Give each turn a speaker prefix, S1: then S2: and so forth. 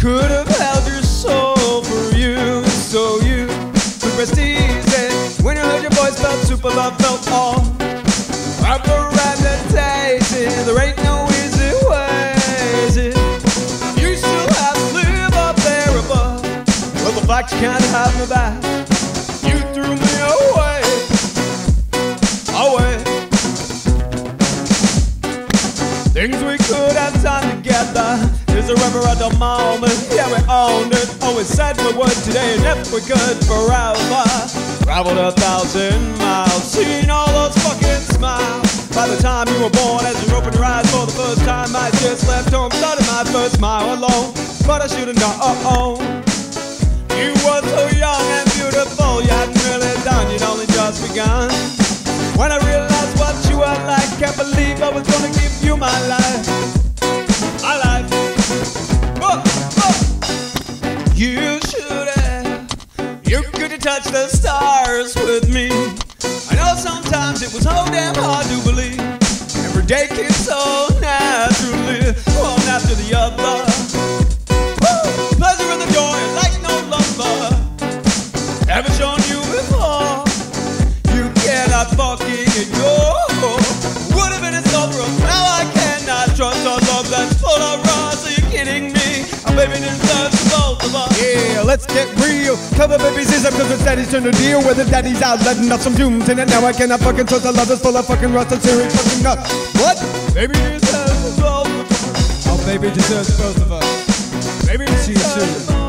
S1: could have held your soul for you. So you took prestige and when you heard your voice felt super love, felt all apparatus. There ain't no easy ways. You still have to live up there above. Well, the fact you can't have me back, you threw me away, away. Things we could have done together is a referendum moment. Yeah, we owned it. Always said we would today, and if we could forever. Traveled 1,000 miles, seen all those fucking smiles. By the time you were born, as you opened your eyes for the first time, I just left home, started my first mile alone. But I should have known. You were so young and beautiful, you hadn't really done, you'd only just begun. When I realized what you were like, can't believe I was gonna give you my life. My life. Oh, oh. You should have. You could have touched the stars with me. I know sometimes it was so damn hard to believe. Every day came so naturally, one after the other. Woo! Pleasure and the joy like no lover haven't shown you before. You cannot fucking ignore. Would have been a sober, now I cannot trust our love that's full of rust. Are you kidding me? Oh, baby, this love's both of us. Yeah, let's get real. Cover baby's ears up cause it's daddy's turn to deal with it. Daddy's out letting off some fumes in it. Now I cannot fucking trust our love that's full of fucking rust and serious fucking nuts. What? Baby, this love's both of us. Oh, baby, deserves both of us. Baby, she should.